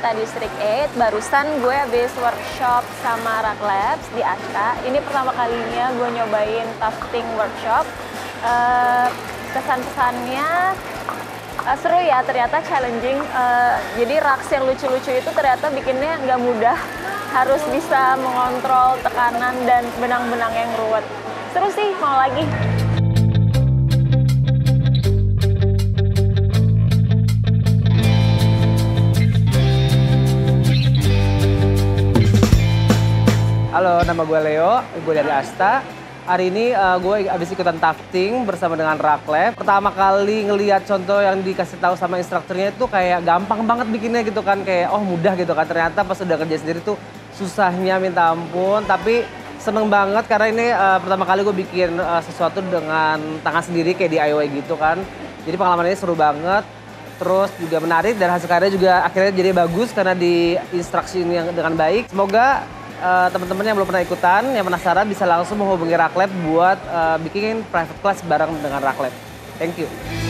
Asta District 8. Barusan gue habis workshop sama Rak Labs di Asta. Ini pertama kalinya gue nyobain tufting workshop. Kesan-kesannya seru ya, ternyata challenging. Jadi raks yang lucu-lucu itu ternyata bikinnya nggak mudah. Harus bisa mengontrol tekanan dan benang-benang yang ruwet. Seru sih, mau lagi. Halo, nama gue Leo, gue dari Asta. Hari ini gue habis ikutan tufting bersama dengan Rak Lab. Pertama kali ngelihat contoh yang dikasih tahu sama instrukturnya itu kayak gampang banget bikinnya gitu kan. Kayak oh mudah gitu kan. Ternyata pas udah kerja sendiri tuh susahnya minta ampun. Tapi seneng banget karena ini pertama kali gue bikin sesuatu dengan tangan sendiri kayak DIY gitu kan. Jadi pengalaman ini seru banget. Terus juga menarik dan hasil karya juga akhirnya jadi bagus karena diinstruksi ini dengan baik. Semoga teman-teman yang belum pernah ikutan, yang penasaran bisa langsung menghubungi Rak Lab buat bikin private class bareng dengan Rak Lab. Thank you.